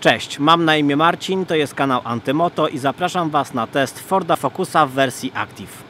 Cześć, mam na imię Marcin, to jest kanał Antymoto i zapraszam Was na test Forda Focusa w wersji Active.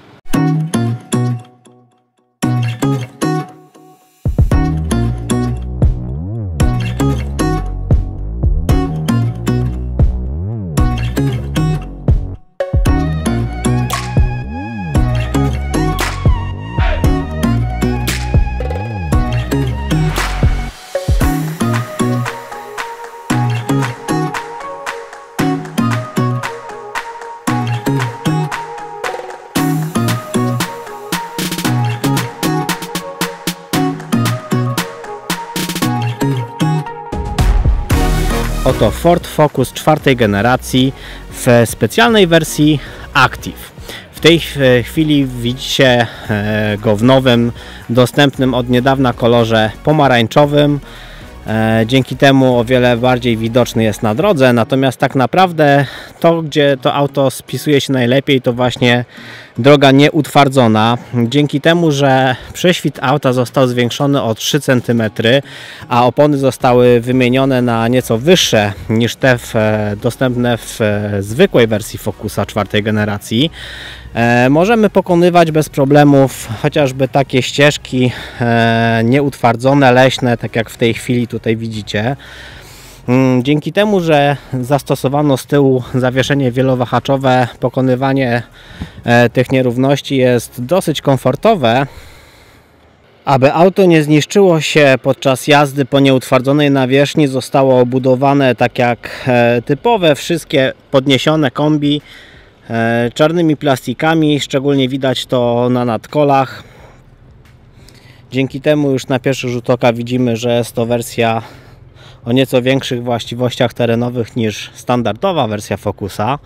Oto Ford Focus czwartej generacji w specjalnej wersji Active. W tej chwili widzicie go w nowym, dostępnym od niedawna kolorze pomarańczowym. Dzięki temu o wiele bardziej widoczny jest na drodze, natomiast tak naprawdę to, gdzie to auto spisuje się najlepiej, to właśnie droga nieutwardzona. Dzięki temu, że prześwit auta został zwiększony o 3 cm, a opony zostały wymienione na nieco wyższe niż te dostępne w zwykłej wersji Focusa czwartej generacji, możemy pokonywać bez problemów chociażby takie ścieżki nieutwardzone, leśne, tak jak w tej chwili tutaj widzicie. Dzięki temu, że zastosowano z tyłu zawieszenie wielowahaczowe, pokonywanie tych nierówności jest dosyć komfortowe. Aby auto nie zniszczyło się podczas jazdy po nieutwardzonej nawierzchni, zostało obudowane tak jak typowe wszystkie podniesione kombi czarnymi plastikami, szczególnie widać to na nadkolach. Dzięki temu już na pierwszy rzut oka widzimy, że jest to wersja o nieco większych właściwościach terenowych niż standardowa wersja Focusa.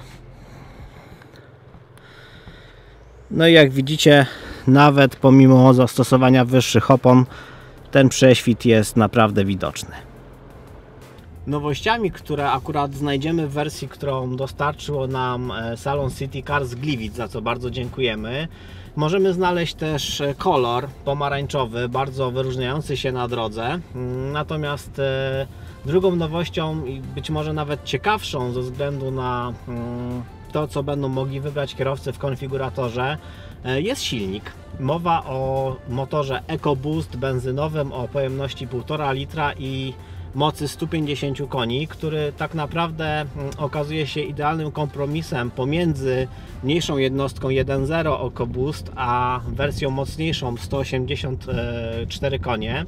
No i jak widzicie, nawet pomimo zastosowania wyższych opon, ten prześwit jest naprawdę widoczny. Nowościami, które akurat znajdziemy w wersji, którą dostarczyło nam salon City Car z Gliwic, za co bardzo dziękujemy, możemy znaleźć też kolor pomarańczowy, bardzo wyróżniający się na drodze. Natomiast drugą nowością i być może nawet ciekawszą ze względu na to, co będą mogli wybrać kierowcy w konfiguratorze, jest silnik. Mowa o motorze EcoBoost benzynowym o pojemności 1,5 litra i mocy 150 koni, który tak naprawdę okazuje się idealnym kompromisem pomiędzy mniejszą jednostką 1.0 EcoBoost a wersją mocniejszą 184 konie.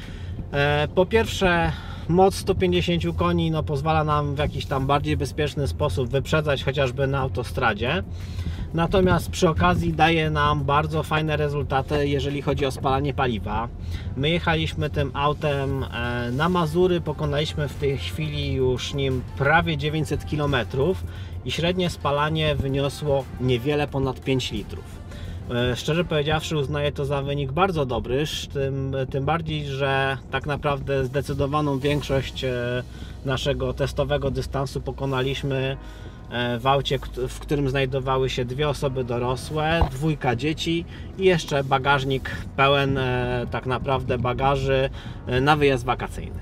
Po pierwsze, moc 150 koni pozwala nam w jakiś tam bardziej bezpieczny sposób wyprzedzać chociażby na autostradzie. Natomiast przy okazji daje nam bardzo fajne rezultaty, jeżeli chodzi o spalanie paliwa. My jechaliśmy tym autem na Mazury, pokonaliśmy w tej chwili już nim prawie 900 km i średnie spalanie wyniosło niewiele ponad 5 litrów. Szczerze powiedziawszy, uznaję to za wynik bardzo dobry, tym bardziej, że tak naprawdę zdecydowaną większość naszego testowego dystansu pokonaliśmy w aucie, w którym znajdowały się 2 osoby dorosłe, 2 dzieci i jeszcze bagażnik pełen tak naprawdę bagaży na wyjazd wakacyjny.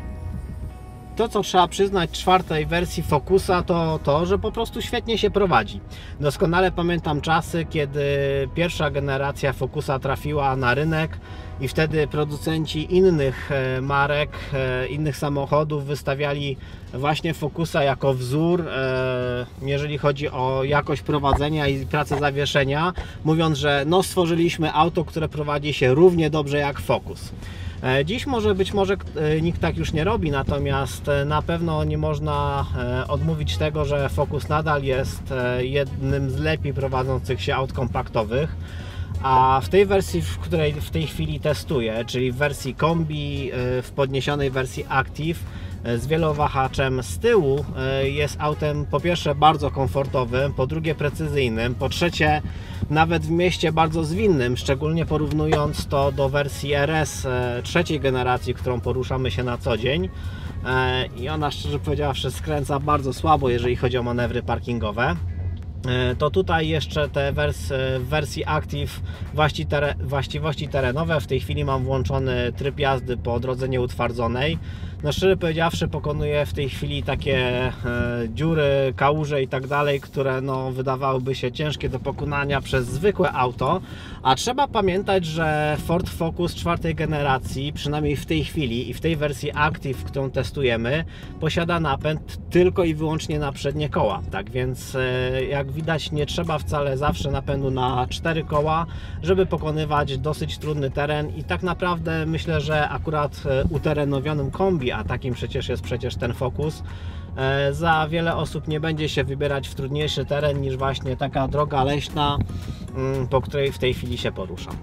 To, co trzeba przyznać czwartej wersji Focusa, to to, że po prostu świetnie się prowadzi. Doskonale pamiętam czasy, kiedy pierwsza generacja Focusa trafiła na rynek i wtedy producenci innych marek, innych samochodów wystawiali właśnie Focusa jako wzór, jeżeli chodzi o jakość prowadzenia i pracę zawieszenia, mówiąc, że stworzyliśmy auto, które prowadzi się równie dobrze jak Focus. Dziś być może nikt tak już nie robi, natomiast na pewno nie można odmówić tego, że Focus nadal jest jednym z lepiej prowadzących się aut kompaktowych. A w tej wersji, w której w tej chwili testuję, czyli w wersji kombi, w podniesionej wersji Active z wielowahaczem z tyłu, jest autem po pierwsze bardzo komfortowym, po drugie precyzyjnym, po trzecie nawet w mieście bardzo zwinnym, szczególnie porównując to do wersji RS trzeciej generacji, którą poruszamy się na co dzień. I ona, szczerze powiedziawszy, skręca bardzo słabo, jeżeli chodzi o manewry parkingowe. To tutaj jeszcze te w wersji Active właściwości terenowe. W tej chwili mam włączony tryb jazdy po drodze nieutwardzonej. No szczerze powiedziawszy, pokonuje w tej chwili takie dziury, kałuże i tak dalej, które no wydawałyby się ciężkie do pokonania przez zwykłe auto, a trzeba pamiętać, że Ford Focus czwartej generacji, przynajmniej w tej chwili i w tej wersji Active, którą testujemy, posiada napęd tylko i wyłącznie na przednie koła, tak więc jak widać nie trzeba wcale zawsze napędu na 4 koła, żeby pokonywać dosyć trudny teren i tak naprawdę myślę, że akurat uterenowionym kombi, a takim przecież jest ten Focus, za wiele osób nie będzie się wybierać w trudniejszy teren niż właśnie taka droga leśna, po której w tej chwili się poruszam.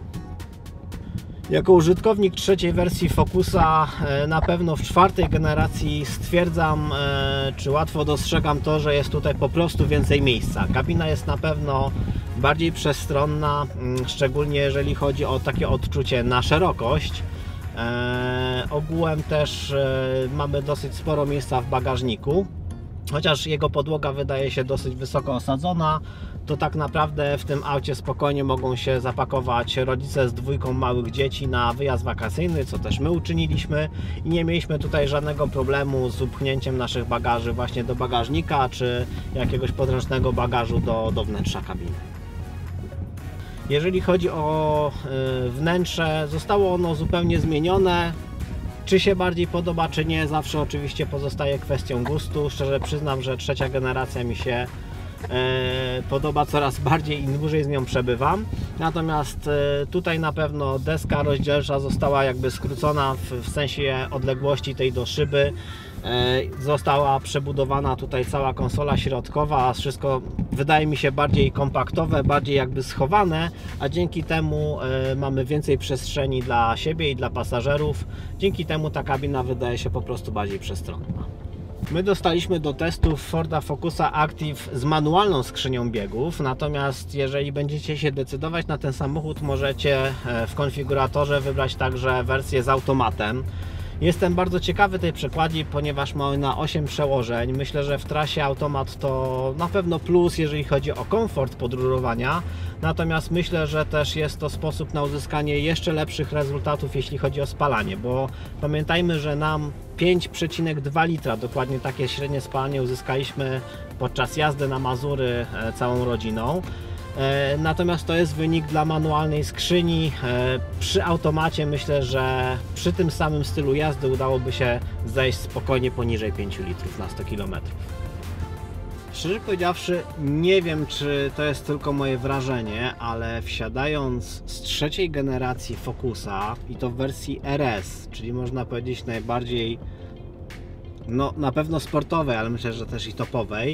Jako użytkownik trzeciej wersji Focusa na pewno w czwartej generacji stwierdzam, czy łatwo dostrzegam to, że jest tutaj po prostu więcej miejsca. Kabina jest na pewno bardziej przestronna, szczególnie jeżeli chodzi o takie odczucie na szerokość. Ogółem też mamy dosyć sporo miejsca w bagażniku, chociaż jego podłoga wydaje się dosyć wysoko osadzona, to tak naprawdę w tym aucie spokojnie mogą się zapakować rodzice z dwójką małych dzieci na wyjazd wakacyjny, co też my uczyniliśmy i nie mieliśmy tutaj żadnego problemu z upchnięciem naszych bagaży właśnie do bagażnika czy jakiegoś podręcznego bagażu do wnętrza kabiny. Jeżeli chodzi o wnętrze, zostało ono zupełnie zmienione. Czy się bardziej podoba, czy nie, zawsze oczywiście pozostaje kwestią gustu. Szczerze przyznam, że trzecia generacja mi się podoba coraz bardziej, im dłużej z nią przebywam. Natomiast tutaj na pewno deska rozdzielcza została jakby skrócona w sensie odległości tej do szyby. Została przebudowana tutaj cała konsola środkowa, a wszystko wydaje mi się bardziej kompaktowe, bardziej jakby schowane, a dzięki temu mamy więcej przestrzeni dla siebie i dla pasażerów. Dzięki temu ta kabina wydaje się po prostu bardziej przestronna. My dostaliśmy do testów Forda Focusa Active z manualną skrzynią biegów, natomiast jeżeli będziecie się decydować na ten samochód, możecie w konfiguratorze wybrać także wersję z automatem. Jestem bardzo ciekawy tej przekładni, ponieważ ma ona 8 przełożeń. Myślę, że w trasie automat to na pewno plus, jeżeli chodzi o komfort podróżowania. Natomiast myślę, że też jest to sposób na uzyskanie jeszcze lepszych rezultatów, jeśli chodzi o spalanie, bo pamiętajmy, że nam 5,2 litra, dokładnie takie średnie spalanie uzyskaliśmy podczas jazdy na Mazury całą rodziną. Natomiast to jest wynik dla manualnej skrzyni. Przy automacie myślę, że przy tym samym stylu jazdy udałoby się zejść spokojnie poniżej 5 litrów na 100 km. Szczerze powiedziawszy, nie wiem, czy to jest tylko moje wrażenie, ale wsiadając z trzeciej generacji Focusa i to w wersji RS, czyli można powiedzieć najbardziej, no na pewno sportowej, ale myślę, że też i topowej,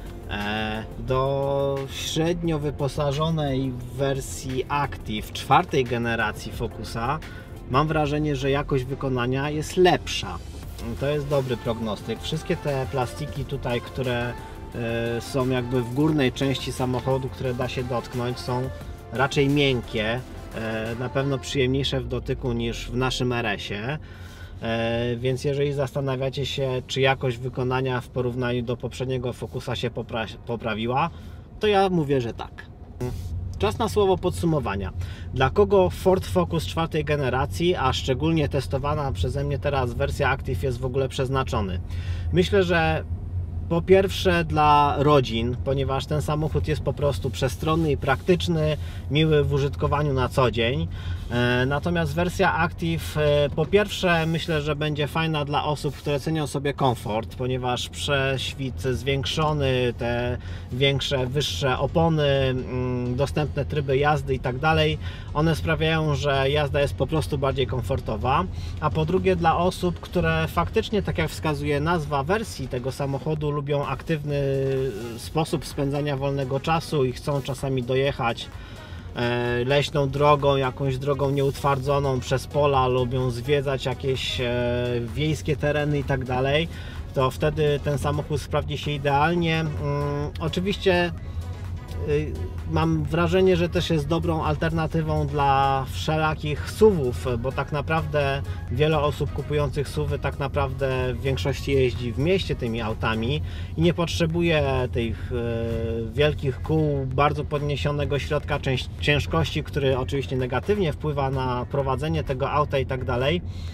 do średnio wyposażonej wersji Active czwartej generacji Focusa mam wrażenie, że jakość wykonania jest lepsza. To jest dobry prognostyk. Wszystkie te plastiki tutaj, które są jakby w górnej części samochodu, które da się dotknąć, są raczej miękkie, na pewno przyjemniejsze w dotyku niż w naszym RS-ie. Więc jeżeli zastanawiacie się, czy jakość wykonania w porównaniu do poprzedniego Focusa się poprawiła, to ja mówię, że tak. Czas na słowo podsumowania. Dla kogo Ford Focus czwartej generacji, a szczególnie testowana przeze mnie teraz wersja Active jest w ogóle przeznaczony? Myślę, że po pierwsze dla rodzin, ponieważ ten samochód jest po prostu przestronny i praktyczny, miły w użytkowaniu na co dzień. Natomiast wersja Active po pierwsze myślę, że będzie fajna dla osób, które cenią sobie komfort, ponieważ prześwit zwiększony, te większe, wyższe opony, dostępne tryby jazdy i tak dalej, one sprawiają, że jazda jest po prostu bardziej komfortowa. A po drugie dla osób, które faktycznie, tak jak wskazuje nazwa wersji tego samochodu, lubią aktywny sposób spędzania wolnego czasu i chcą czasami dojechać leśną drogą, jakąś drogą nieutwardzoną przez pola, lubią zwiedzać jakieś wiejskie tereny i tak dalej, to wtedy ten samochód sprawdzi się idealnie. Oczywiście mam wrażenie, że też jest dobrą alternatywą dla wszelakich SUV-ów, bo tak naprawdę wiele osób kupujących SUV-y tak naprawdę w większości jeździ w mieście tymi autami i nie potrzebuje tych wielkich kół, bardzo podniesionego środka ciężkości, który oczywiście negatywnie wpływa na prowadzenie tego auta i tak dalej.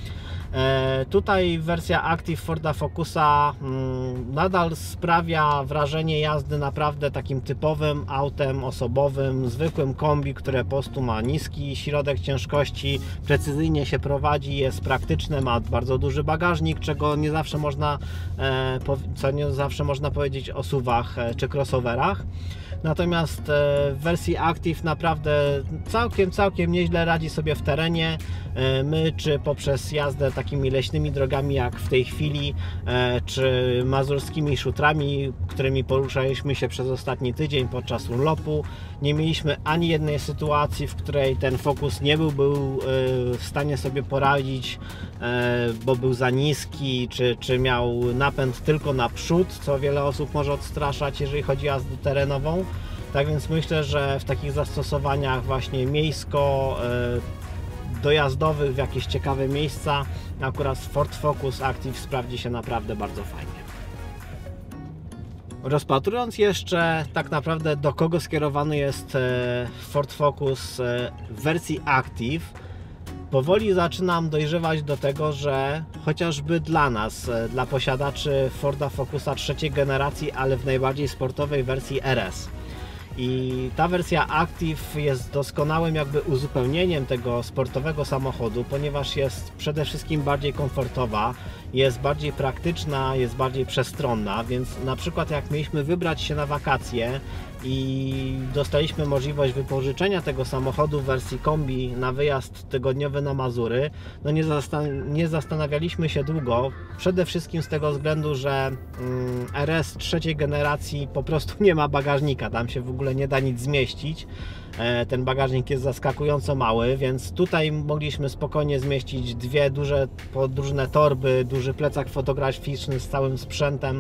Tutaj wersja Active Forda Focusa nadal sprawia wrażenie jazdy naprawdę takim typowym autem osobowym, zwykłym kombi, które po prostu ma niski środek ciężkości, precyzyjnie się prowadzi, jest praktyczne, ma bardzo duży bagażnik, czego nie zawsze można, co nie zawsze można powiedzieć o SUV-ach czy crossoverach. Natomiast w wersji Active naprawdę całkiem nieźle radzi sobie w terenie. My, czy poprzez jazdę takimi leśnymi drogami jak w tej chwili, czy mazurskimi szutrami, którymi poruszaliśmy się przez ostatni tydzień podczas urlopu, nie mieliśmy ani jednej sytuacji, w której ten Focus nie był w stanie sobie poradzić, bo był za niski, czy miał napęd tylko na przód, co wiele osób może odstraszać, jeżeli chodzi o jazdę terenową. Tak więc myślę, że w takich zastosowaniach właśnie miejsko dojazdowych w jakieś ciekawe miejsca akurat Ford Focus Active sprawdzi się naprawdę bardzo fajnie. Rozpatrując jeszcze tak naprawdę, do kogo skierowany jest Ford Focus w wersji Active, powoli zaczynam dojrzewać do tego, że chociażby dla nas, dla posiadaczy Forda Focusa trzeciej generacji, ale w najbardziej sportowej wersji RS, i ta wersja Active jest doskonałym jakby uzupełnieniem tego sportowego samochodu, ponieważ jest przede wszystkim bardziej komfortowa, jest bardziej praktyczna, jest bardziej przestronna, więc na przykład jak mieliśmy wybrać się na wakacje i dostaliśmy możliwość wypożyczenia tego samochodu w wersji kombi na wyjazd tygodniowy na Mazury, no nie zastanawialiśmy się długo, przede wszystkim z tego względu, że RS trzeciej generacji po prostu nie ma bagażnika, tam się w ogóle nie da nic zmieścić. Ten bagażnik jest zaskakująco mały, więc tutaj mogliśmy spokojnie zmieścić dwie duże podróżne torby, duży plecak fotograficzny z całym sprzętem,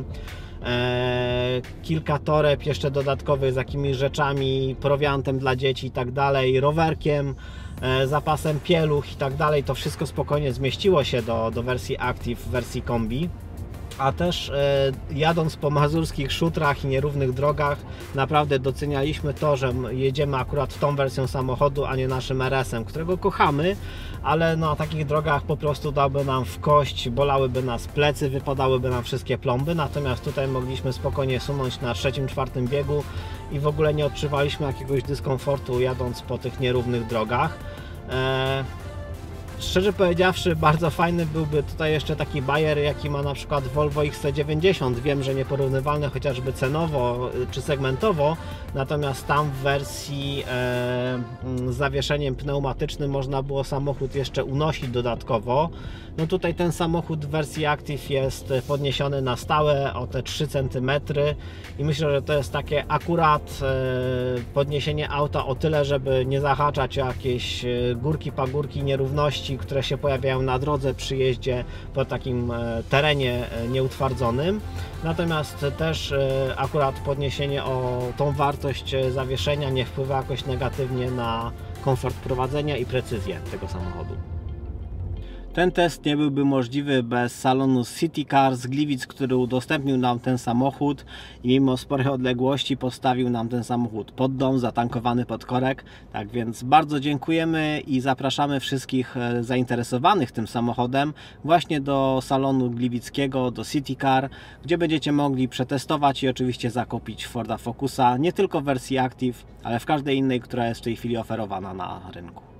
kilka toreb jeszcze dodatkowych z jakimiś rzeczami, prowiantem dla dzieci i tak dalej, rowerkiem, zapasem pieluch i tak dalej. To wszystko spokojnie zmieściło się do wersji Active, wersji kombi. A też jadąc po mazurskich szutrach i nierównych drogach, naprawdę docenialiśmy to, że jedziemy akurat tą wersją samochodu, a nie naszym RS-em, którego kochamy, ale na takich drogach po prostu dałby nam w kość, bolałyby nas plecy, wypadałyby nam wszystkie plomby, natomiast tutaj mogliśmy spokojnie sunąć na trzecim, czwartym biegu i w ogóle nie odczuwaliśmy jakiegoś dyskomfortu jadąc po tych nierównych drogach. Szczerze powiedziawszy, bardzo fajny byłby tutaj jeszcze taki bajer, jaki ma na przykład Volvo XC90. Wiem, że nieporównywalne chociażby cenowo czy segmentowo, natomiast tam w wersji z zawieszeniem pneumatycznym można było samochód jeszcze unosić dodatkowo. No tutaj ten samochód w wersji Active jest podniesiony na stałe o te 3 cm i myślę, że to jest takie akurat podniesienie auta o tyle, żeby nie zahaczać o jakieś górki, pagórki, nierówności, które się pojawiają na drodze przy jeździe po takim terenie nieutwardzonym. Natomiast też akurat podniesienie o tą wartość zawieszenia nie wpływa jakoś negatywnie na komfort prowadzenia i precyzję tego samochodu. Ten test nie byłby możliwy bez salonu City Car z Gliwic, który udostępnił nam ten samochód i mimo sporej odległości postawił nam ten samochód pod dom, zatankowany pod korek. Tak więc bardzo dziękujemy i zapraszamy wszystkich zainteresowanych tym samochodem właśnie do salonu gliwickiego, do City Car, gdzie będziecie mogli przetestować i oczywiście zakupić Forda Focusa nie tylko w wersji Active, ale w każdej innej, która jest w tej chwili oferowana na rynku.